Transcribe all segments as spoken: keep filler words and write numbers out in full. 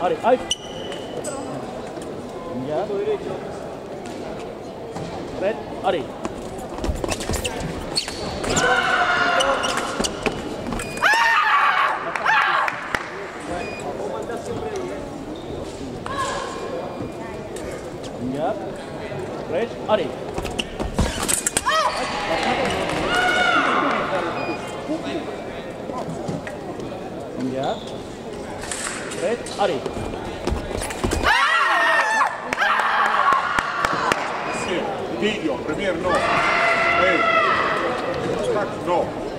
Ari, Ari. Ingat. Red, Ari. Ingat. Red, Ari. Ingat. Red, Ari. Video, Premier no. Hey. Stack no.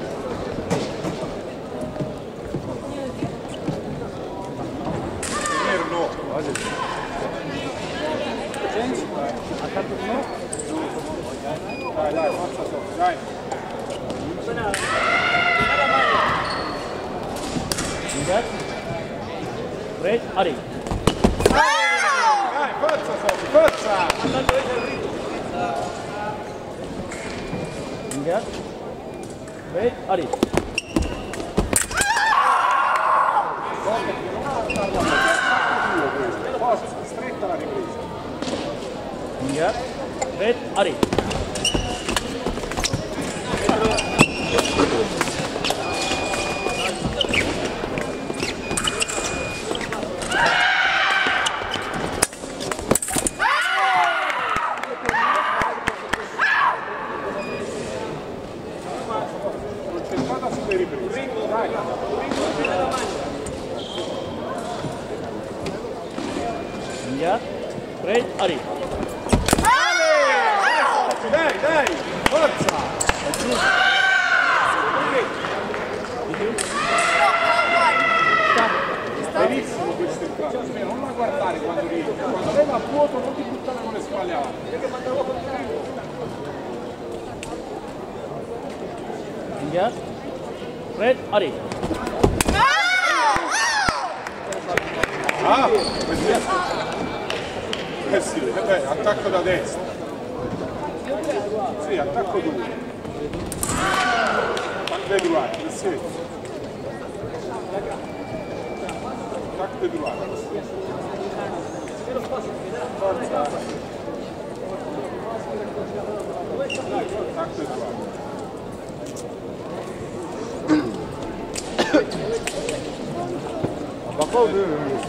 Premier no. Change. Attacco no. Dai, dai, forza sotto, dai. Ingat. Red, Ari. Dai, forza sotto, forza. Ingat. Red, Ari. Forza, stretta la ripresa. Ingat. Red, Ari. Concentrata sulle riprese. Dai. Ingat. Red, Ari. Dai, dai, forza! Benissimo questo entrato, non la guardare quando rido, quando lei va a vuoto non ti buttare con le spalle avanti. Ingat. Red, Ari. Ah, eh sì, beh, attacco da destra. Sì, attacco duro. Attacco droit, sì. Attacco droit. Forza. Attacco droit. Bakal dulu.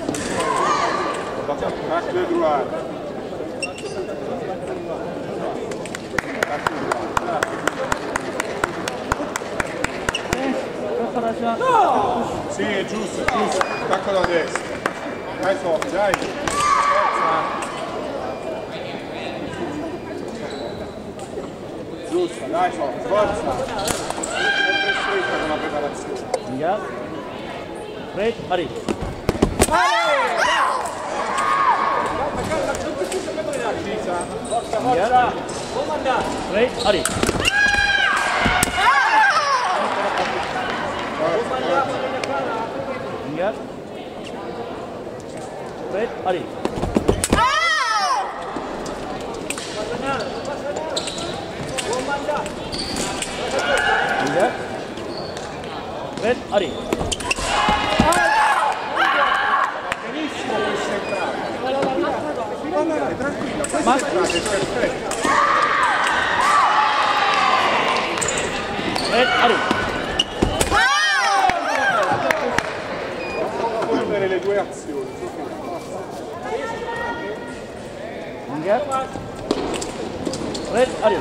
Attacco droit. No! Sì, è giusto, è giusto. Attacco da destra. Dai Sofì, dai. Forza. Giusto, dai Sofì, forza. Sempre stretta con la preparazione. Ingat. Red, Ari. Forza, forza. Red, Ari. Ingat. Red, Ari. Ingat. Red, Ari. Benissimo questa entrata. No, no, no, tranquilla, questa entrata è perfetta. Red, Ari. Chiudere le due azioni. Ingat. Red, Ari.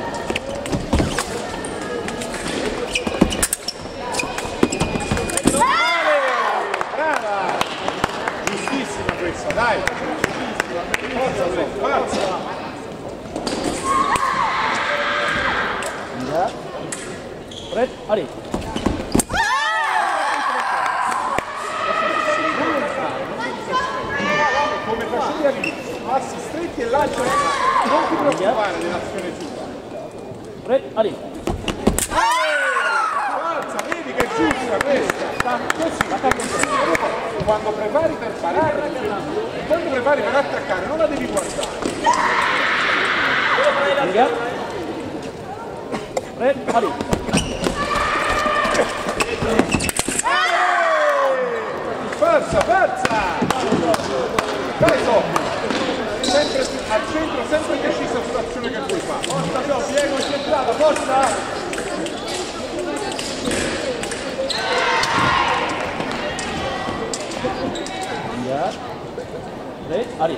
Brava! Giustissima questa, dai! Forza, forza! Ingat. Red, Ari. Come facevi all'inizio, passi stretti e lancio, non ti preoccupare dell'azione giusta. Red, Ari. Forza, vedi che è giusta questa! Così, quando prepari per parare, quando prepari per attaccare, non la devi guardare. Ingat. Red, Ari. Forza, forza! Dai Sofì! Sempre al centro, sempre decisa sull'azione che puoi fare. Forza Sofì, è concentrata, forza! Ingat. Red, Arif.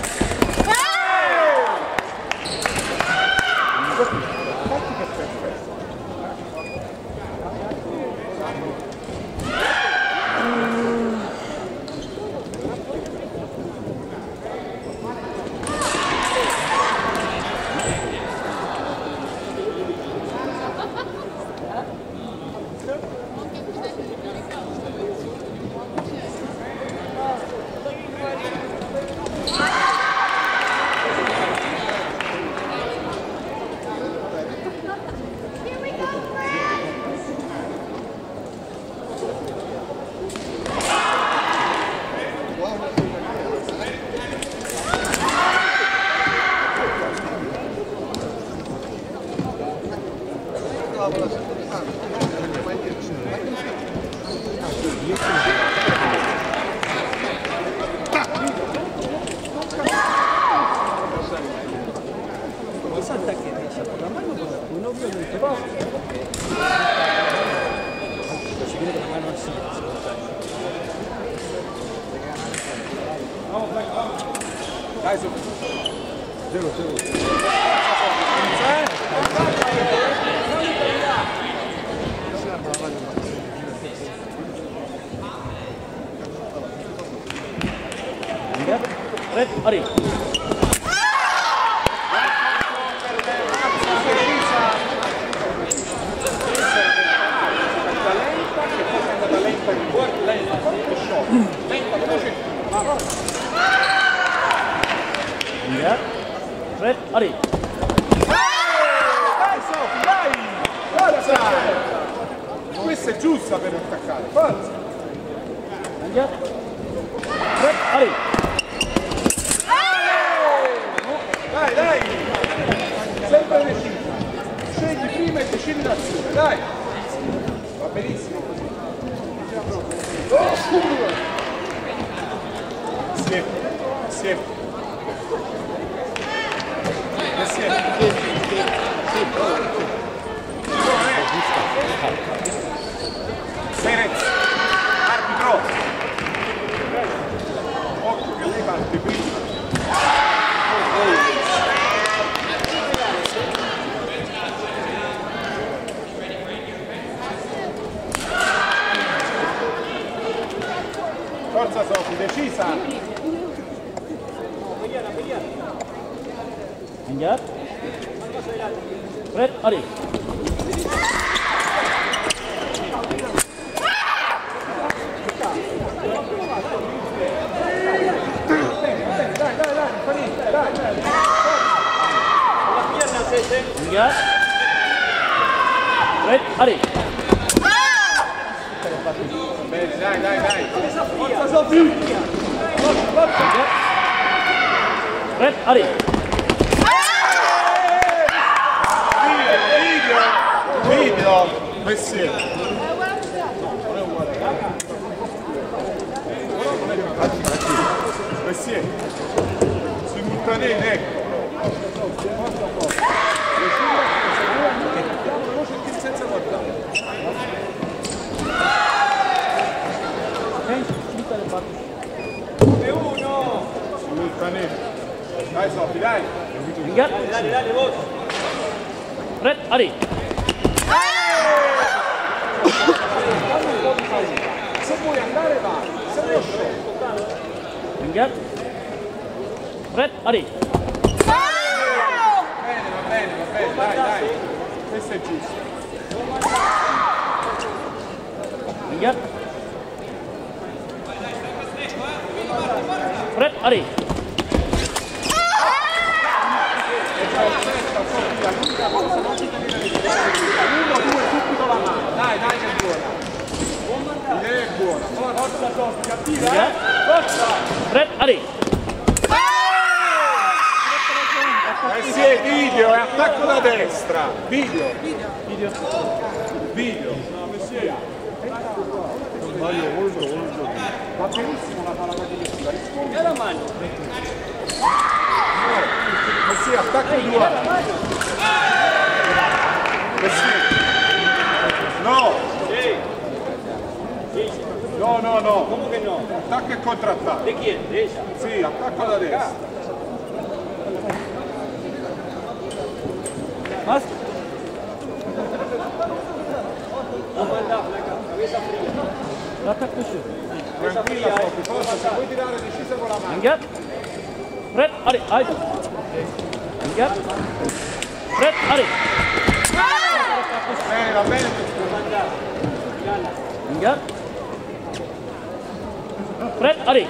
Dai su. Zero, zero. Ingat. Red, Arif. Ingat. Red, Arif. Dai Sofì, dai! Forza! Questa è giusta per attaccare, forza! Ingat. Red, Arif. Dai, dai! Sempre decisa. Scegli prima e decidi l'azione, dai! Va benissimo così. Insieme, insieme. Insieme. Perez, arbitro. Occhio che lei parte prima. Forza Sofì, decisa! Ingat. Red, Arif. Dai, dai, dai, Fanny, dai, dai! Ingat. Red, Arif. Bene, dai, dai, dai! Forza Sofì! Forza, forza! Red, Arif. Video! Messier! Messier! Simultaneo, ecco! Senza guardare! Simultaneo! Dai Sofì, dai! Ingat. Red, Arif. Se vuoi andare vai, se riesci. Ingat. Red, Arif. Bene, va bene, va bene, dai, dai. Questo è giusto. Ingat. Red, Arif. Uno, due, subito la mano. Dai, dai che è buona. L'idea è buona. Forza Sofì, cattiva. Ingat. Forza. Red, Arif. Eh sì, è video, è attacco da destra. Video. Video. Video. Va benissimo la palla positiva, rispondi. E la mano. Eh sì, attacco due. Eh sì. No. No, no, no. Come che no? Attacco e contrattacco. Di chi è? Desha. Sì, attacco da destra. Mas? L'attacco su. Tranquilla, Sofi, forza, se vuoi tirare decisa con la mano. Ingat. Fred, Ari, ayo. Ingat. Fred, Ari. Bene, va bene. Ingat. Fred, Ari.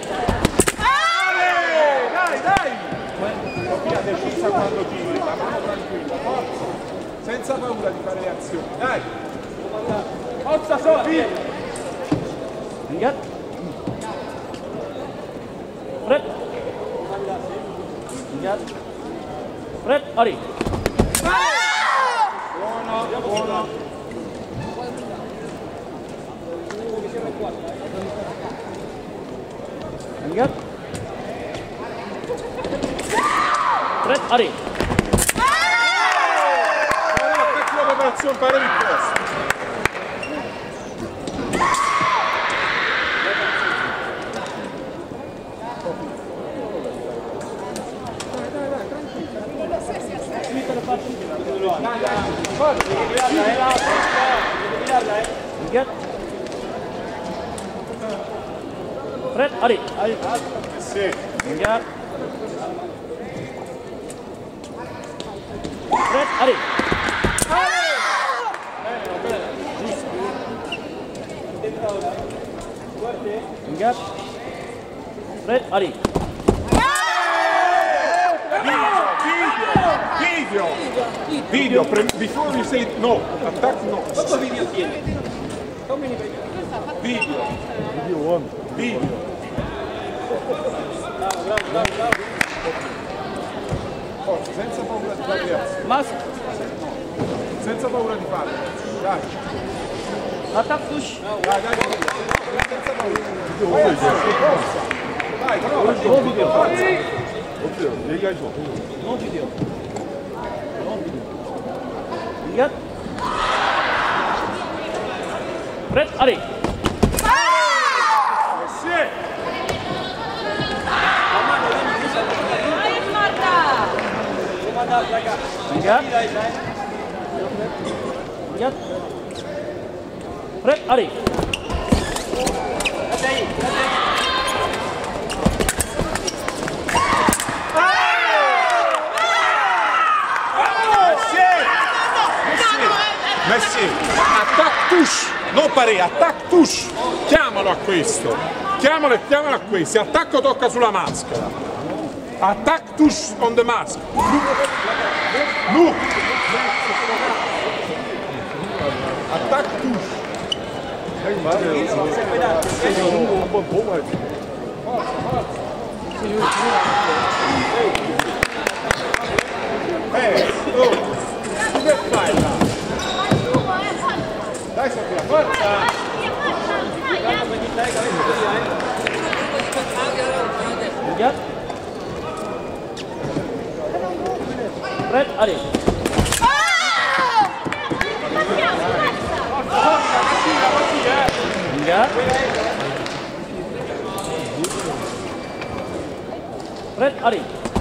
Dai, dai! Sofia, decisa quando tiri, la mano tranquilla, forza. Senza paura di fare le azioni. Dai! Forza, Sofia! Ingat. Fred. Ingat. Fred, Ari. Buono, buono. Ingat. Fred, Ari. Buona attacco l'operazione fare di posto. Ingat. Fred, Ari. Ari. Sì. Ingat. Fred, Ari. Ingat. Fred, Ari. Video! Video! Video! Before you say no, attack no. Quanto video tiene? Video! Video one. Video! Bravo, bravo, bravo, bravo. Forza, senza paura di fare le azioni. Mas. Senza paura di fare. Dai. Attack push. Dai, dai, dai. Senza paura. Forza, forza. Dai, prova. No video. Forza. 얘기하죠. No video. No video. Ingat. Fred, Ari. Sì. Ingat. Ingat. Fred, Ari. Messi, attack touche, non pare, attack touche, chiamalo a questo, chiamalo e chiamalo a questo, attacco tocca sulla maschera, attack touche on the mask, look, attack touche, 한번 보고 할게. eh, oh, che fai là? Dai Sofia, forza! Ingat. Fred, Ari. Ingat. Fred, Ari.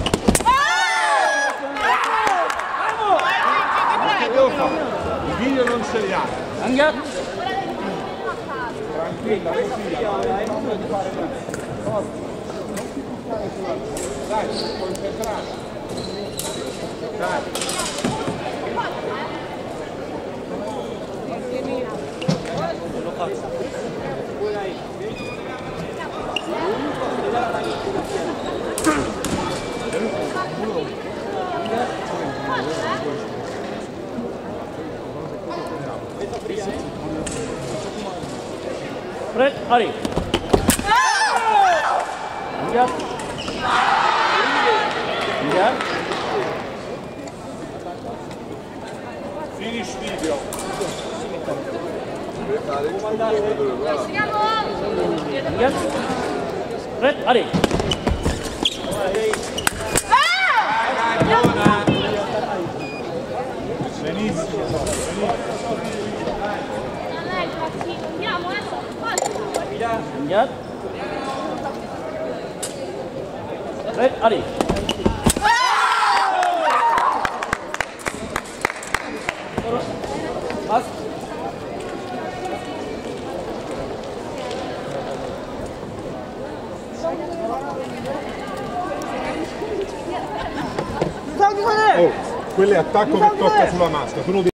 Che devo fare? I video non ce li ha. Ingat. Tranquilla, Sofia, non ti fare niente. Forza. Non ti buttare sulla... Dai, concentrati. Dai. Fred, Ari. Ingat. Ingat. Finish video. Ingat. Red Ari. Ingat. Red Ari. Mas. Oh, quello è attacco che tocca sulla maschera. Tu non